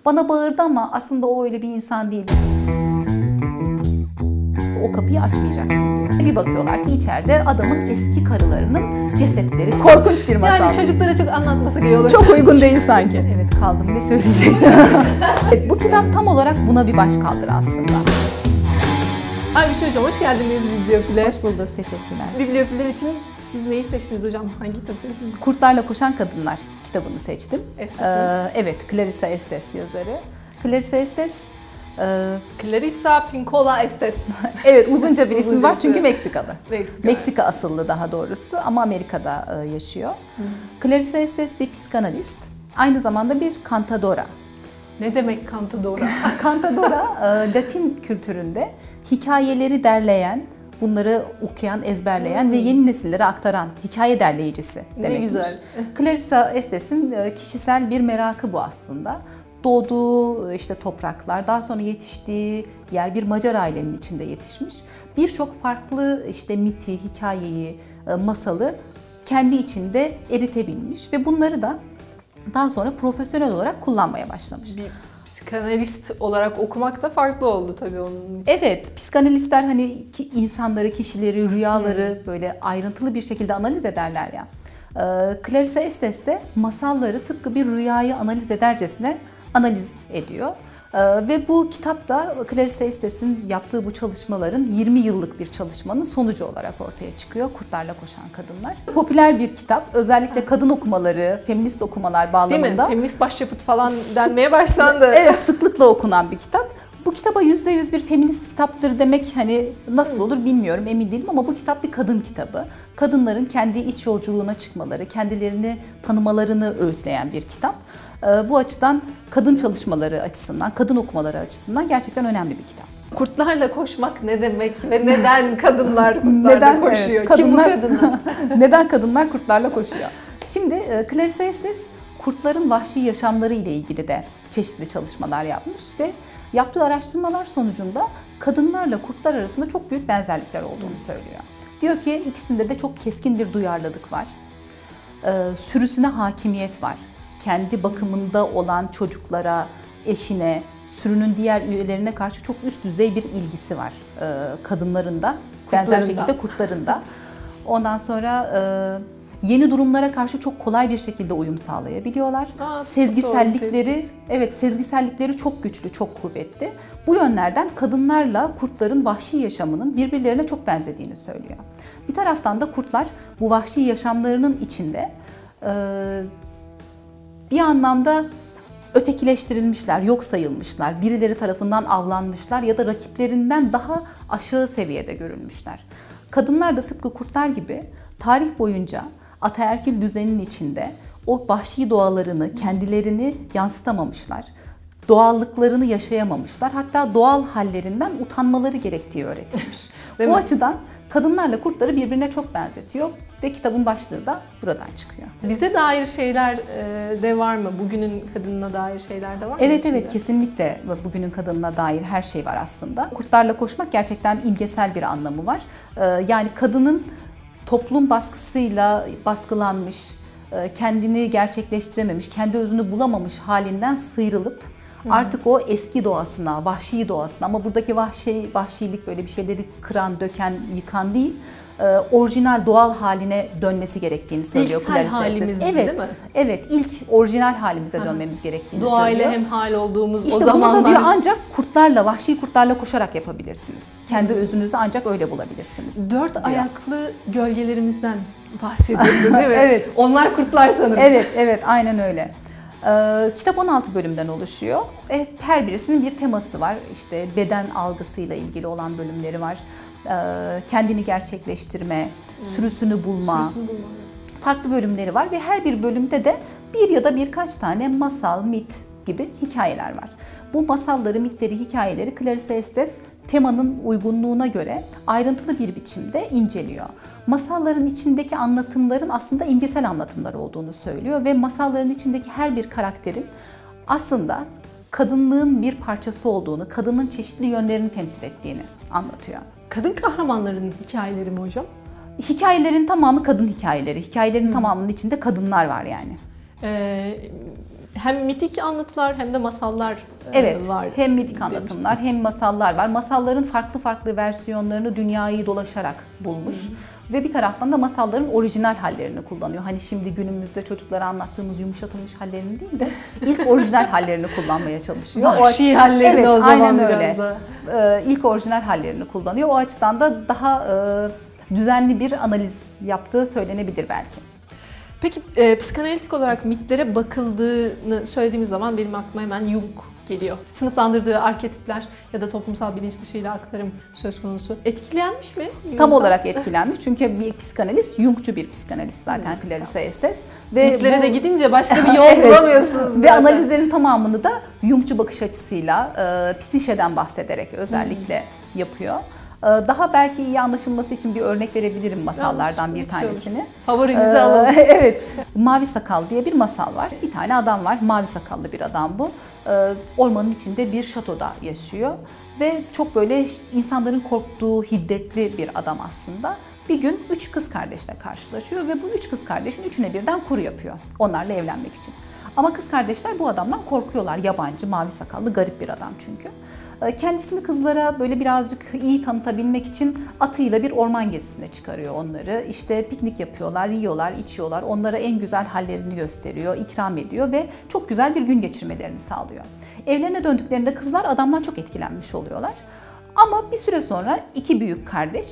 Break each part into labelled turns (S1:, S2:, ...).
S1: Bana bağırdı ama aslında o öyle bir insan değil. O kapıyı açmayacaksın diyor. Bir bakıyorlar ki içeride adamın eski karılarının cesetleri. Korkunç bir masal.
S2: Yani çocuklara çok anlatması gibi olur.
S1: Çok uygun değil sanki. Evet, kaldım. Ne söyleyecektim? Evet, bu kitap tam olarak buna bir başkaldırı aslında.
S2: Aybiş Hocam hoş geldiniz Bibliofil'e.
S1: Hoş bulduk, teşekkürler.
S2: Bibliofil'ler için siz neyi seçtiniz hocam? Hangi kitabı seçtiniz?
S1: Kurtlarla Koşan Kadınlar kitabını seçtim.
S2: Estes'in.
S1: Evet, Clarissa Estes yazarı. Clarissa Estes...
S2: Clarissa Pinkola Estes.
S1: Evet, uzunca bir ismi
S2: Uzunca
S1: var
S2: ismi.
S1: çünkü Meksikalı.
S2: Meksika.
S1: Meksika asıllı daha doğrusu ama Amerika'da yaşıyor. Clarissa Estes bir psikanalist, aynı zamanda bir cantadora.
S2: Ne demek cantadora?
S1: Cantadora, Latin kültüründe hikayeleri derleyen, bunları okuyan, ezberleyen ve yeni nesillere aktaran hikaye derleyicisi demekmiş.
S2: Ne güzel.
S1: Clarissa Estes'in kişisel bir merakı bu aslında. Doğduğu işte topraklar, daha sonra yetiştiği yer bir Macar ailenin içinde yetişmiş. Birçok farklı işte miti, hikayeyi, masalı kendi içinde eritebilmiş ve bunları da daha sonra profesyonel olarak kullanmaya başlamış.
S2: Bir psikanalist olarak okumak da farklı oldu tabii onun için.
S1: Evet, psikanalistler hani insanları, kişileri, rüyaları böyle ayrıntılı bir şekilde analiz ederler ya. Clarissa Estes de masalları tıpkı bir rüyayı analiz edercesine analiz ediyor. Ve bu kitapta Clarissa Estes'in yaptığı bu çalışmaların 20 yıllık bir çalışmanın sonucu olarak ortaya çıkıyor. Kurtlarla Koşan Kadınlar. Popüler bir kitap. Özellikle kadın okumaları, feminist okumalar bağlamında.
S2: Değil mi? Feminist başyapıt falan denmeye başlandı.
S1: Evet, sıklıkla okunan bir kitap. Bu kitaba %100 bir feminist kitaptır demek hani nasıl olur bilmiyorum, emin değilim ama bu kitap bir kadın kitabı. Kadınların kendi iç yolculuğuna çıkmaları, kendilerini tanımalarını öğütleyen bir kitap. Bu açıdan kadın çalışmaları açısından, kadın okumaları açısından gerçekten önemli bir kitap.
S2: Kurtlarla koşmak ne demek ve neden kadınlar kurtlarla koşuyor?
S1: Evet, kadınlar,
S2: Kim bu kadınlar?
S1: Neden kadınlar kurtlarla koşuyor? Şimdi Clarissa Estes kurtların vahşi yaşamları ile ilgili de çeşitli çalışmalar yapmış ve yaptığı araştırmalar sonucunda kadınlarla kurtlar arasında çok büyük benzerlikler olduğunu söylüyor. Diyor ki ikisinde de çok keskin bir duyarlılık var. Sürüsüne hakimiyet var. Kendi bakımında olan çocuklara, eşine, sürünün diğer üyelerine karşı çok üst düzey bir ilgisi var kadınların da. Benzer şekilde kurtların da. Ondan sonra yeni durumlara karşı çok kolay bir şekilde uyum sağlayabiliyorlar. Sezgisellikleri çok güçlü, çok kuvvetli. Bu yönlerden kadınlarla kurtların vahşi yaşamının birbirlerine çok benzediğini söylüyor. Bir taraftan da kurtlar bu vahşi yaşamlarının içinde bir anlamda ötekileştirilmişler, yok sayılmışlar, birileri tarafından avlanmışlar ya da rakiplerinden daha aşağı seviyede görülmüşler. Kadınlar da tıpkı kurtlar gibi tarih boyunca ataerkil düzenin içinde o vahşi doğalarını, kendilerini yansıtamamışlar. Doğallıklarını yaşayamamışlar. Hatta doğal hallerinden utanmaları gerektiği öğretilmiş. Bu açıdan kadınlarla kurtları birbirine çok benzetiyor ve kitabın başlığı da buradan çıkıyor.
S2: Bize dair şeyler de var mı? Bugünün kadınına dair şeyler de var mı?
S1: Evet, kesinlikle bugünün kadınına dair her şey var aslında. Kurtlarla koşmak gerçekten imgesel bir anlamı var. Yani kadının toplum baskısıyla baskılanmış, kendini gerçekleştirememiş, kendi özünü bulamamış halinden sıyrılıp artık o eski doğasına, vahşi doğasına, ama buradaki vahşilik böyle bir şeyleri kıran, döken, yıkan değil, orijinal doğal haline dönmesi gerektiğini söylüyor Clarissa Estes.
S2: halimiz değil mi?
S1: Evet, ilk orijinal halimize dönmemiz gerektiğini söylüyor.
S2: Doğayla hemhal olduğumuz
S1: işte
S2: o zamanlar.
S1: bunu da diyor ancak kurtlarla, vahşi kurtlarla koşarak yapabilirsiniz. Kendi özünüzü ancak öyle bulabilirsiniz.
S2: Dört ayaklı gölgelerimizden bahsediyordu değil mi?
S1: Evet.
S2: Onlar kurtlar sanırım.
S1: Evet, aynen öyle. Kitap 16 bölümden oluşuyor. Her birisinin bir teması var. İşte beden algısıyla ilgili olan bölümleri var. Kendini gerçekleştirme, sürüsünü bulma. Farklı bölümleri var ve her bir bölümde de bir ya da birkaç tane masal, mit gibi hikayeler var. Bu masalları, mitleri, hikayeleri Clarissa Estes temanın uygunluğuna göre ayrıntılı bir biçimde inceliyor. Masalların içindeki anlatımların aslında imgesel anlatımlar olduğunu söylüyor ve masalların içindeki her bir karakterin aslında kadınlığın bir parçası olduğunu, kadının çeşitli yönlerini temsil ettiğini anlatıyor.
S2: Kadın kahramanların hikayeleri mi hocam?
S1: Hikayelerin tamamı kadın hikayeleri. Hikayelerin tamamının içinde kadınlar var yani.
S2: Hem mitik anlatılar hem de masallar
S1: Evet,
S2: var.
S1: hem mitik anlatımlar hem masallar var. Masalların farklı farklı versiyonlarını dünyayı dolaşarak bulmuş. Ve bir taraftan da masalların orijinal hallerini kullanıyor. Hani şimdi günümüzde çocuklara anlattığımız yumuşatılmış hallerini değil de ilk orijinal hallerini kullanmaya çalışıyor.
S2: Vahşi hallerini
S1: evet,
S2: o zaman
S1: aynen
S2: biraz
S1: öyle.
S2: da.
S1: İlk orijinal hallerini kullanıyor. O açıdan da daha düzenli bir analiz yaptığı söylenebilir belki.
S2: Peki psikanalitik olarak mitlere bakıldığını söylediğimiz zaman benim aklıma hemen Jung geliyor. Sınıflandırdığı arketipler ya da toplumsal bilinç dışıyla aktarım söz konusu. Etkilenmiş mi?
S1: Tam
S2: Jung'dan?
S1: olarak etkilenmiş çünkü bir psikanalist, Jungçu bir psikanalist zaten Clarice Estes. Ve
S2: Mitlere de gidince başka bir yol
S1: Evet.
S2: bulamıyorsunuz
S1: Ve
S2: zaten.
S1: analizlerin tamamını da Jungçu bakış açısıyla psişeden bahsederek özellikle yapıyor. Daha belki iyi anlaşılması için bir örnek verebilirim masallardan bir tanesini.
S2: Favorinizi alalım.
S1: Evet. Mavi Sakal diye bir masal var. Bir tane adam var. Mavi sakallı bir adam bu. Ormanın içinde bir şatoda yaşıyor. Ve çok böyle insanların korktuğu hiddetli bir adam aslında. Bir gün 3 kız kardeşle karşılaşıyor ve bu 3 kız kardeşin üçüne birden kuru yapıyor. Onlarla evlenmek için. Ama kız kardeşler bu adamdan korkuyorlar. Yabancı, mavi sakallı, garip bir adam çünkü. Kendisini kızlara böyle birazcık iyi tanıtabilmek için atıyla bir orman gezisine çıkarıyor onları. İşte piknik yapıyorlar, yiyorlar, içiyorlar. Onlara en güzel hallerini gösteriyor, ikram ediyor ve çok güzel bir gün geçirmelerini sağlıyor. Evlerine döndüklerinde kızlar adamdan çok etkilenmiş oluyorlar. Ama bir süre sonra iki büyük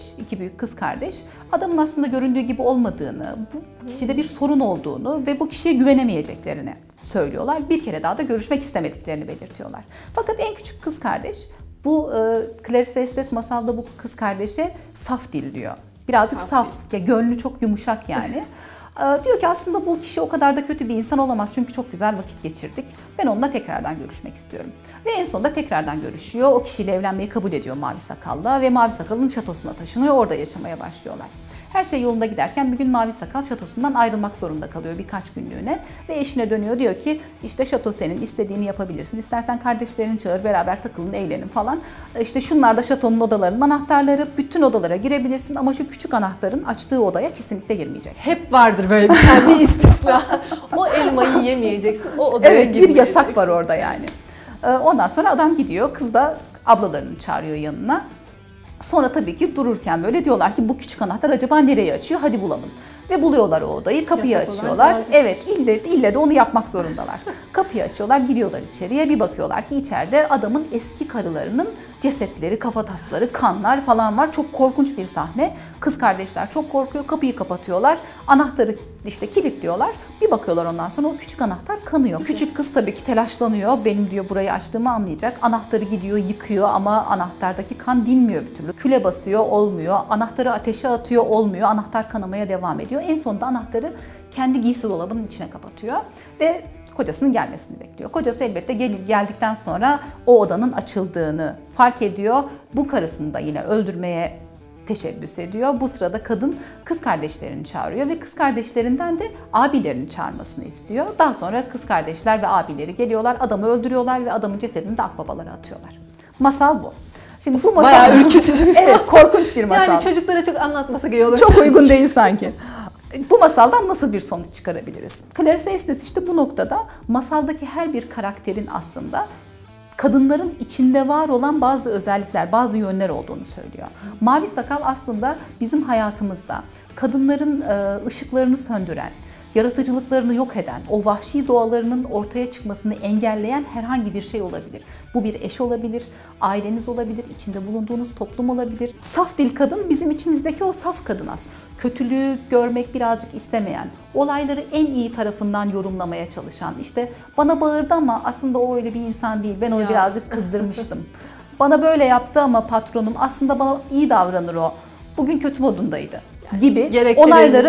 S1: kız kardeş adamın aslında göründüğü gibi olmadığını, bu kişide bir sorun olduğunu ve bu kişiye güvenemeyeceklerini söylüyorlar. Bir kere daha da görüşmek istemediklerini belirtiyorlar. Fakat en küçük kız kardeş bu Clarice Estes masalda bu kız kardeşe saf dil diyor. Birazcık saf, ya gönlü çok yumuşak yani. Diyor ki aslında bu kişi o kadar da kötü bir insan olamaz çünkü çok güzel vakit geçirdik. Ben onunla tekrardan görüşmek istiyorum. Ve en sonunda tekrardan görüşüyor. O kişiyle evlenmeyi kabul ediyor Mavi Sakal'la ve Mavi Sakal'ın şatosuna taşınıyor. Orada yaşamaya başlıyorlar. Her şey yolunda giderken bir gün Mavi Sakal şatosundan ayrılmak zorunda kalıyor birkaç günlüğüne. Ve eşine dönüyor, diyor ki işte şato senin, istediğini yapabilirsin. İstersen kardeşlerini çağır, beraber takılın, eğlenin falan. İşte şunlar da şatonun odalarının anahtarları, bütün odalara girebilirsin ama şu küçük anahtarın açtığı odaya kesinlikle girmeyeceksin.
S2: Hep vardır böyle bir tane istisna. O elmayı yemeyeceksin, o odaya
S1: Evet, bir
S2: girmeyeceksin.
S1: yasak var orada yani. Ondan sonra adam gidiyor, kız da ablalarını çağırıyor yanına. Sonra tabii ki dururken böyle diyorlar ki bu küçük anahtar acaba nereye açıyor? Hadi bulalım. Ve buluyorlar o odayı, kapıyı
S2: Yasak olan
S1: açıyorlar.
S2: cazip.
S1: Evet, ille de onu yapmak zorundalar. Kapıyı açıyorlar, giriyorlar içeriye. Bir bakıyorlar ki içeride adamın eski karılarının cesetleri, kafatasları, kanlar falan var. Çok korkunç bir sahne. Kız kardeşler çok korkuyor, kapıyı kapatıyorlar. Anahtarı işte kilitliyorlar. Bir bakıyorlar ondan sonra o küçük anahtar kanıyor. Küçük kız tabii ki telaşlanıyor. Benim diyor burayı açtığımı anlayacak. Anahtarı gidiyor, yıkıyor ama anahtardaki kan dinmiyor bir türlü. Küle basıyor, olmuyor. Anahtarı ateşe atıyor, olmuyor. Anahtar kanamaya devam ediyor. En sonunda anahtarı kendi giysi dolabının içine kapatıyor ve kocasının gelmesini bekliyor. Kocası elbette geldikten sonra o odanın açıldığını fark ediyor. Bu karısını da yine öldürmeye teşebbüs ediyor. Bu sırada kadın kız kardeşlerini çağırıyor ve kız kardeşlerinden de abilerini çağırmasını istiyor. Daha sonra kız kardeşler ve abileri geliyorlar, adamı öldürüyorlar ve adamın cesedini de akbabalara atıyorlar. Masal bu. Şimdi bu masal
S2: Bayağı ürkütücü bir
S1: evet, korkunç bir masal.
S2: Yani çocuklara çok anlatmasak iyi olur.
S1: Çok uygun değil sanki. Bu masaldan nasıl bir sonuç çıkarabiliriz? Clarice Estes işte bu noktada masaldaki her bir karakterin aslında kadınların içinde var olan bazı özellikler, bazı yönler olduğunu söylüyor. Mavi Sakal aslında bizim hayatımızda kadınların ışıklarını söndüren, yaratıcılıklarını yok eden, o vahşi doğalarının ortaya çıkmasını engelleyen herhangi bir şey olabilir. Bu bir eş olabilir, aileniz olabilir, içinde bulunduğunuz toplum olabilir. Saf dil kadın bizim içimizdeki o saf kadın aslında. Kötülüğü görmek birazcık istemeyen, olayları en iyi tarafından yorumlamaya çalışan, işte bana bağırdı ama aslında o öyle bir insan değil, ben onu birazcık kızdırmıştım. Bana böyle yaptı ama patronum aslında bana iyi davranır o. Bugün kötü modundaydı gibi olayları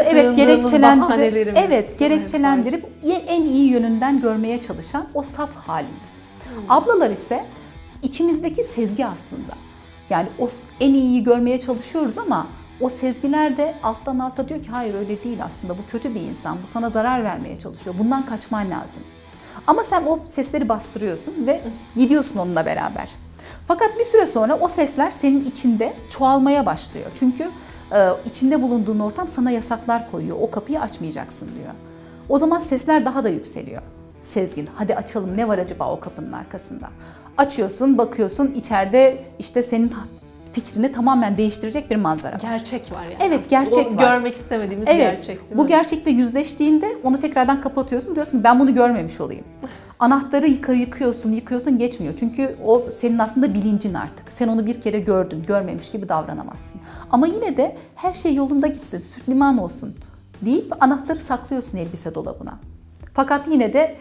S1: gerekçelendirip en iyi yönünden görmeye çalışan o saf halimiz. Ablalar ise içimizdeki sezgi aslında. Yani o en iyiyi görmeye çalışıyoruz ama o sezgiler de alttan alta diyor ki hayır öyle değil aslında, bu kötü bir insan, bu sana zarar vermeye çalışıyor, bundan kaçman lazım. Ama sen o sesleri bastırıyorsun ve gidiyorsun onunla beraber. Fakat bir süre sonra o sesler senin içinde çoğalmaya başlıyor. Çünkü içinde bulunduğun ortam sana yasaklar koyuyor. O kapıyı açmayacaksın diyor. O zaman sesler daha da yükseliyor. sezgin. Hadi açalım, ne var acaba o kapının arkasında? Açıyorsun, bakıyorsun, içeride işte senin fikrini tamamen değiştirecek bir manzara var.
S2: Gerçek var yani.
S1: Evet,
S2: aslında.
S1: gerçek
S2: O
S1: var.
S2: Görmek istemediğimiz gerçek değil mi?
S1: Bu gerçekle yüzleştiğinde onu tekrardan kapatıyorsun. Diyorsun ki ben bunu görmemiş olayım. Anahtarı yıkıyorsun geçmiyor. Çünkü o senin aslında bilincin artık. Sen onu bir kere gördün, görmemiş gibi davranamazsın. Ama yine de her şey yolunda gitsin, süt liman olsun deyip anahtarı saklıyorsun elbise dolabına. Fakat yine de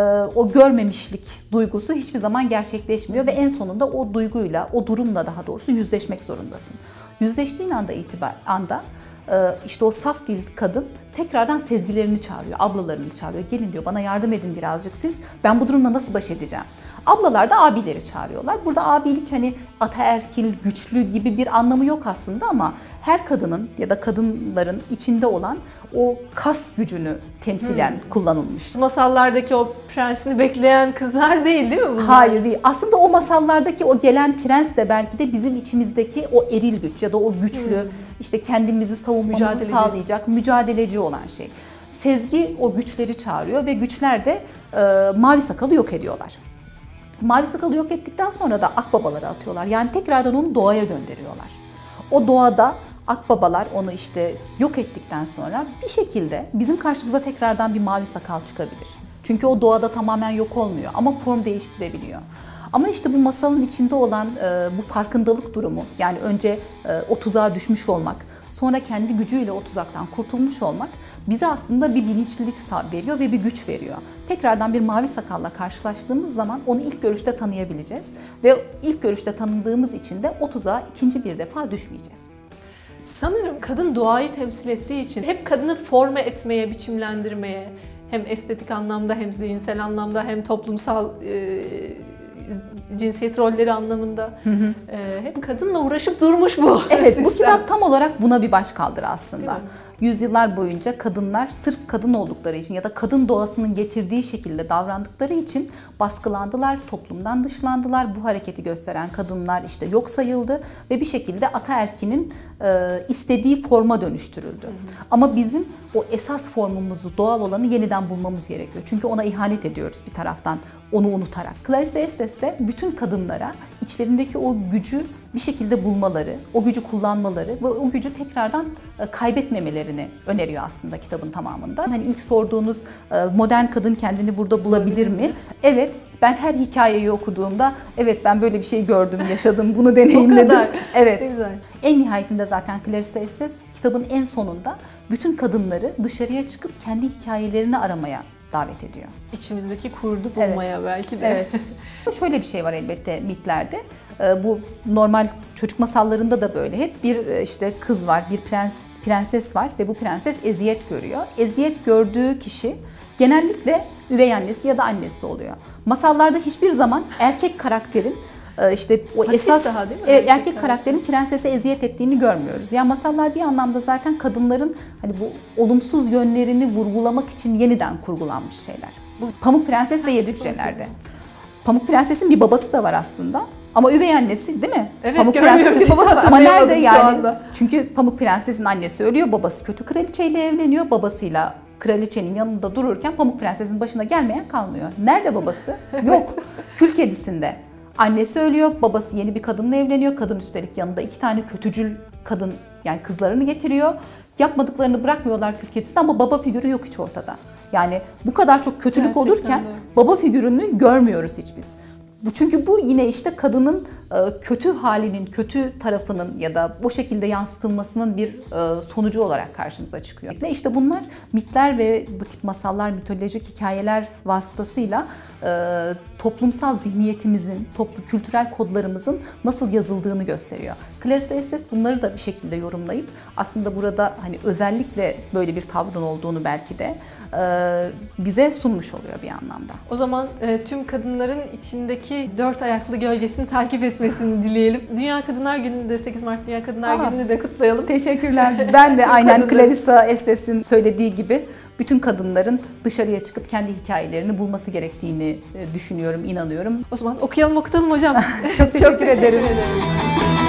S1: o görmemişlik duygusu hiçbir zaman gerçekleşmiyor ve en sonunda o duyguyla, o durumla daha doğrusu yüzleşmek zorundasın. Yüzleştiğin anda işte o saf dil kadın tekrardan sezgilerini çağırıyor, ablalarını çağırıyor. Gelin diyor, bana yardım edin birazcık siz. Ben bu durumla nasıl baş edeceğim? Ablalar da abileri çağırıyorlar. Burada abilik hani ataerkil, güçlü gibi bir anlamı yok aslında ama her kadının ya da kadınların içinde olan o kas gücünü temsilen kullanılmış.
S2: Masallardaki o prensini bekleyen kızlar değil mi bunlar?
S1: Hayır değil. Aslında o masallardaki o gelen prens de belki de bizim içimizdeki o eril güç ya da o güçlü işte kendimizi savunmamızı sağlayacak mücadeleci olan şey. Sezgi o güçleri çağırıyor ve güçler de mavi sakalı yok ediyorlar. Mavi sakalı yok ettikten sonra da akbabaları atıyorlar. Yani tekrardan onu doğaya gönderiyorlar. O doğada akbabalar onu işte yok ettikten sonra bir şekilde bizim karşımıza tekrardan bir mavi sakal çıkabilir. Çünkü o doğada tamamen yok olmuyor ama form değiştirebiliyor. Ama işte bu masalın içinde olan bu farkındalık durumu, yani önce o tuzağa düşmüş olmak, sonra kendi gücüyle o tuzaktan kurtulmuş olmak bize aslında bir bilinçlilik veriyor ve bir güç veriyor. Tekrardan bir mavi sakalla karşılaştığımız zaman onu ilk görüşte tanıyabileceğiz ve ilk görüşte tanıdığımız için de o tuzağa ikinci bir defa düşmeyeceğiz.
S2: Sanırım kadın doğayı temsil ettiği için hep kadını forme etmeye, biçimlendirmeye, hem estetik anlamda hem zihinsel anlamda hem toplumsal cinsiyet rolleri anlamında hep kadınla uğraşıp durmuş bu
S1: Evet,
S2: sistem.
S1: bu kitap tam olarak buna bir başkaldırı aslında. Yüzyıllar boyunca kadınlar sırf kadın oldukları için ya da kadın doğasının getirdiği şekilde davrandıkları için baskılandılar, toplumdan dışlandılar. Bu hareketi gösteren kadınlar işte yok sayıldı ve bir şekilde ataerkinin istediği forma dönüştürüldü. Ama bizim o esas formumuzu, doğal olanı yeniden bulmamız gerekiyor. Çünkü ona ihanet ediyoruz bir taraftan, onu unutarak. Clarice Estes de bütün kadınlara içlerindeki o gücü bir şekilde bulmaları, o gücü kullanmaları ve o gücü tekrardan kaybetmemelerini öneriyor aslında kitabın tamamında. Hani ilk sorduğunuz modern kadın kendini burada bulabilir mi? Evet, ben her hikayeyi okuduğumda evet ben böyle bir şey gördüm, yaşadım, bunu deneyimledim.
S2: O kadar.
S1: Evet.
S2: Güzel.
S1: En nihayetinde zaten Clarice Estes kitabın en sonunda bütün kadınları dışarıya çıkıp kendi hikayelerini aramaya davet ediyor.
S2: İçimizdeki kurdu bulmaya belki de.
S1: Evet. Şöyle bir şey var elbette mitlerde. Bu normal çocuk masallarında da böyle. Hep bir işte kız var, bir prenses var ve bu prenses eziyet görüyor. Eziyet gördüğü kişi genellikle üvey annesi ya da annesi oluyor. Masallarda hiçbir zaman erkek karakterin işte o
S2: Pasif
S1: esas
S2: daha değil mi?
S1: erkek karakterin prensese eziyet ettiğini görmüyoruz. Yani masallar bir anlamda zaten kadınların hani bu olumsuz yönlerini vurgulamak için yeniden kurgulanmış şeyler. Bu Pamuk Prenses ve Yedi Cüceler'de. Pamuk Prenses'in bir babası da var aslında. Ama üvey annesi değil mi?
S2: Evet,
S1: Pamuk
S2: görmüyoruz,
S1: Prenses'in
S2: hiç
S1: babası ama nerede
S2: hatırlayamadım şu
S1: yani?
S2: anda.
S1: Çünkü Pamuk Prenses'in annesi ölüyor, babası kötü kraliçeyle evleniyor. Babasıyla kraliçenin yanında dururken Pamuk Prenses'in başına gelmeyen kalmıyor. Nerede babası? Yok. Kül Kedisi'nde. Annesi ölüyor, babası yeni bir kadınla evleniyor. Kadın üstelik yanında 2 tane kötücül kadın yani kızlarını getiriyor. Yapmadıklarını bırakmıyorlar Kül Kedisi'nde ama baba figürü yok hiç ortada. Yani bu kadar çok kötülük
S2: Gerçekten
S1: olurken
S2: de.
S1: baba figürünü görmüyoruz hiç biz. Çünkü bu yine işte kadının kötü halinin, kötü tarafının ya da o şekilde yansıtılmasının bir sonucu olarak karşımıza çıkıyor. İşte bunlar mitler ve bu tip masallar, mitolojik hikayeler vasıtasıyla toplumsal zihniyetimizin, kültürel kodlarımızın nasıl yazıldığını gösteriyor. Clarice Estes bunları da bir şekilde yorumlayıp aslında burada hani özellikle böyle bir tavrın olduğunu belki de bize sunmuş oluyor bir anlamda.
S2: O zaman tüm kadınların içindeki 4 ayaklı gölgesini takip etmesini dileyelim. Dünya Kadınlar Günü'nü de 8 Mart Dünya Kadınlar Günü'nü de kutlayalım.
S1: Teşekkürler. Ben de aynen
S2: kadınların.
S1: Clarice Estes'in söylediği gibi bütün kadınların dışarıya çıkıp kendi hikayelerini bulması gerektiğini düşünüyorum, inanıyorum.
S2: O zaman okuyalım okutalım hocam.
S1: Çok teşekkür ederim.
S2: ederim.